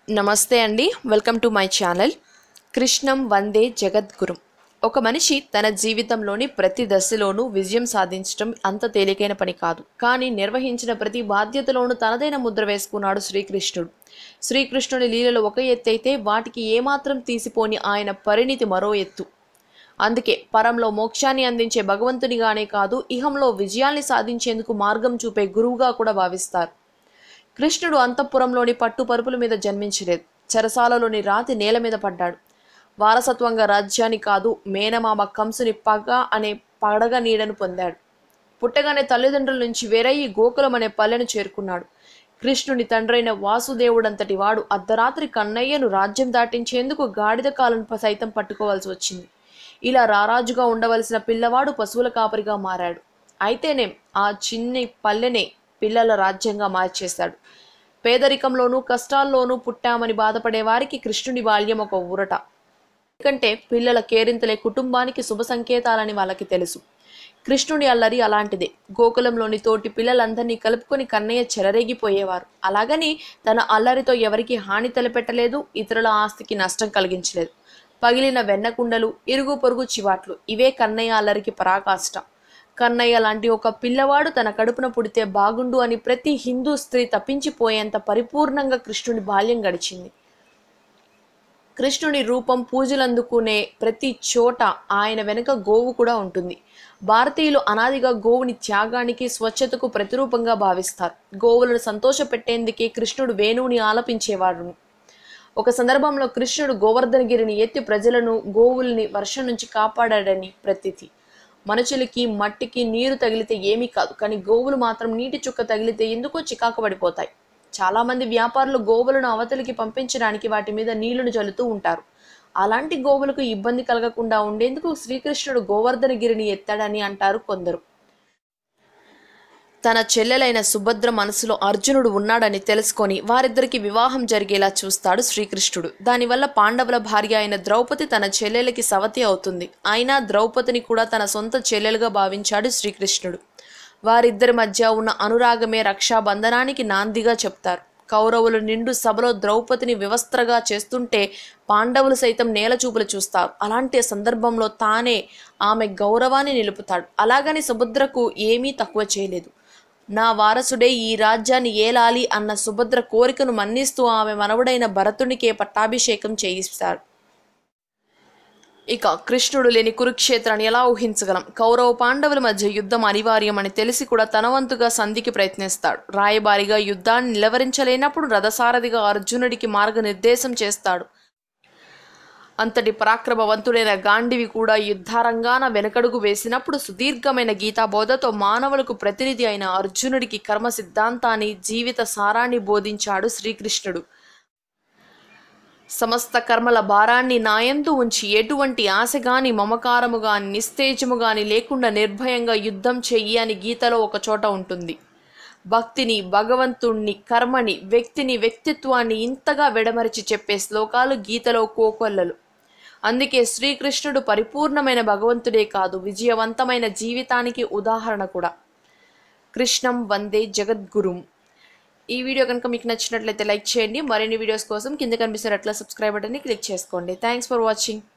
నమస్తే అండి, welcome to my channel. కృష్ణం వందే జగద్గురు. ఒక మనిషి తన జీవితంలోని ప్రతి దశలోనూ విజయం సాధించడం అంత తేలికైన పని కాదు. కానీ నిర్వహించిన ప్రతి బాధ్యతలోనూ తనదైన ముద్ర వేసుకున్నాడు శ్రీకృష్ణుడు. శ్రీకృష్ణుడి లీలలు ఒక ఎత్తు అయితే వాటికి ఏమాత్రం తీసిపోని ఆయన పరిణితి మరో ఎత్తు. అందుకే పరంలో మోక్షాన్ని అందించే భగవంతునిగానే కాదు, ఇహంలో విజయాల్ని సాధించేందుకు మార్గం చూపే గురువుగా కూడా భావిస్తారు. కృష్ణుడు అంతఃపురంలోని పట్టు పరుపుల మీద జన్మించలేదు. చెరసాలలోని రాతి నేల మీద పడ్డాడు. వారసత్వంగా రాజ్యాన్ని కాదు, మేనమామ కంసుని పగ అనే పడగ నీడను పొందాడు. పుట్టగానే తల్లిదండ్రుల నుంచి వేరయ్యి గోకులం అనే పల్లెను చేరుకున్నాడు. కృష్ణుని తండ్రైన వాసుదేవుడంతటి వాడు అర్ధరాత్రి కన్నయ్యను రాజ్యం దాటించేందుకు గాడిద కాలను సైతం పట్టుకోవాల్సి వచ్చింది. ఇలా రారాజుగా ఉండవలసిన పిల్లవాడు పశువుల కాపరిగా మారాడు. అయితేనేం ఆ చిన్ని పల్లెనే పిల్లల రాజ్యంగా మార్చేశాడు. పేదరికంలోనూ కష్టాల్లోనూ పుట్టామని బాధపడే వారికి కృష్ణుడి బాల్యం ఒక ఊరట. ఎందుకంటే పిల్లల కేరింతలే కుటుంబానికి శుభ సంకేతాలని వాళ్ళకి తెలుసు. కృష్ణుడి అల్లరి అలాంటిదే. గోకులంలోని తోటి పిల్లలందరినీ కలుపుకొని కన్నయ్య చెలరేగిపోయేవారు. అలాగని తన అల్లరితో ఎవరికి హాని తలపెట్టలేదు, ఇతరుల ఆస్తికి నష్టం కలిగించలేదు. పగిలిన వెన్నకుండలు, ఇరుగు పొరుగు చివాట్లు ఇవే కన్నయ్య అల్లరికి పరాకాష్ట. కన్నయ్య లాంటి ఒక పిల్లవాడు తన కడుపున పుడితే బాగుండు అని ప్రతి హిందూ స్త్రీ తప్పించిపోయేంత పరిపూర్ణంగా కృష్ణుడి బాల్యం గడిచింది. కృష్ణుడి రూపం పూజలందుకునే ప్రతి చోట ఆయన వెనుక గోవు కూడా ఉంటుంది. భారతీయులు అనాదిగా గోవుని త్యాగానికి, స్వచ్ఛతకు ప్రతిరూపంగా భావిస్తారు. గోవులను సంతోషపెట్టేందుకే కృష్ణుడు వేణువుని ఆలపించేవాడు. ఒక సందర్భంలో కృష్ణుడు గోవర్ధనగిరిని ఎత్తి ప్రజలను, గోవుల్ని వర్షం నుంచి కాపాడాడని ప్రతీతి. మనుషులకి మట్టికి నీరు తగిలితే ఏమీ కాదు, కానీ గోవులు మాత్రం నీటి చుక్క తగిలితే ఎందుకో చికాకు పడిపోతాయి. చాలామంది వ్యాపారులు గోవులను అవతలికి పంపించడానికి వాటి మీద నీళ్లను జల్లుతూ ఉంటారు. అలాంటి గోవులకు ఇబ్బంది కలగకుండా ఉండేందుకు శ్రీకృష్ణుడు గోవర్ధనగిరిని ఎత్తాడని అంటారు కొందరు. తన చెల్లెలైన సుభద్ర మనసులో అర్జునుడు ఉన్నాడని తెలుసుకొని వారిద్దరికి వివాహం జరిగేలా చూస్తాడు శ్రీకృష్ణుడు. దానివల్ల పాండవుల భార్య అయిన ద్రౌపది తన చెల్లెలకి సవతి అవుతుంది. అయినా ద్రౌపదిని కూడా తన సొంత చెల్లెలుగా భావించాడు శ్రీకృష్ణుడు. వారిద్దరి మధ్య ఉన్న అనురాగమే రక్షాబంధనానికి నాందిగా చెప్తారు. కౌరవులు నిండు సభలో ద్రౌపదిని వివస్త్రగా చేస్తుంటే పాండవులు సైతం నేలచూపులు చూస్తారు. అలాంటి సందర్భంలో తానే ఆమె గౌరవాన్ని నిలుపుతాడు. అలాగని సుభద్రకు ఏమీ తక్కువ చేయలేదు. నా వారసుడే ఈ రాజ్యాన్ని ఏలాలి అన్న సుభద్ర కోరికను మన్నిస్తూ ఆమె మనవడైన భరతునికే పట్టాభిషేకం చేయిస్తాడు. ఇక కృష్ణుడు లేని కురుక్షేత్రాన్ని ఎలా ఊహించగలం? కౌరవ పాండవుల మధ్య యుద్ధం అనివార్యం అని తెలిసి కూడా తన వంతుగా సంధికి ప్రయత్నిస్తాడు. రాయబారిగా యుద్ధాన్ని నిలవరించలేనప్పుడు రథసారథిగా అర్జునుడికి మార్గనిర్దేశం చేస్తాడు. అంతటి పరాక్రమవంతుడైన గాంధీవి కూడా యుద్ధారంగాన వెనకడుగు వేసినప్పుడు సుదీర్ఘమైన గీతాబోధతో మానవులకు ప్రతినిధి అయిన అర్జునుడికి కర్మ సిద్ధాంతాన్ని, జీవిత సారాన్ని బోధించాడు శ్రీకృష్ణుడు. సమస్త కర్మల భారాన్ని నాయందు ఉంచి ఎటువంటి ఆశగాని, మమకారము గాని, నిస్తేజము గాని లేకుండా నిర్భయంగా యుద్ధం చెయ్యి అని గీతలో ఒక చోట ఉంటుంది. భక్తిని, భగవంతుణ్ణి, కర్మని, వ్యక్తిని, వ్యక్తిత్వాన్ని ఇంతగా వెడమరిచి చెప్పే శ్లోకాలు గీతలో కోకొల్లలు. అందుకే శ్రీకృష్ణుడు పరిపూర్ణమైన భగవంతుడే కాదు, విజయవంతమైన జీవితానికి ఉదాహరణ కూడా. కృష్ణం వందే జగద్గురుం. ఈ వీడియో కనుక మీకు నచ్చినట్లయితే లైక్ చేయండి. మరిన్ని వీడియోస్ కోసం కింద కనిపిస్తున్నట్ల సబ్స్క్రైబ్ బటన్ని క్లిక్ చేసుకోండి. Thanks for watching.